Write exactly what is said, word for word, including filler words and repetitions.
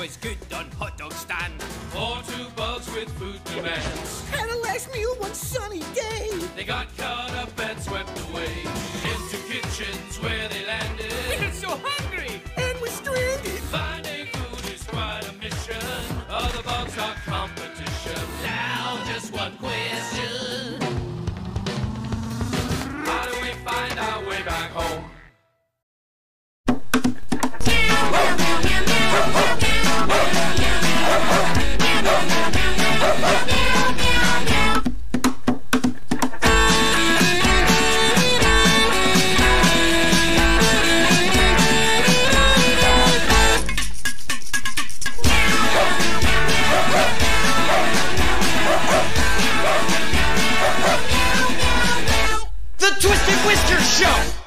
was good on hot dog stand. Or two bugs with food demands. Had a last meal one sunny day. They got caught up and swept away into kitchens where they landed. We were so hungry And we're stranded. Finding food is quite a mission. Other bugs are competition. Now just one question. How do we find our way back home? The Twisted Whiskers Show!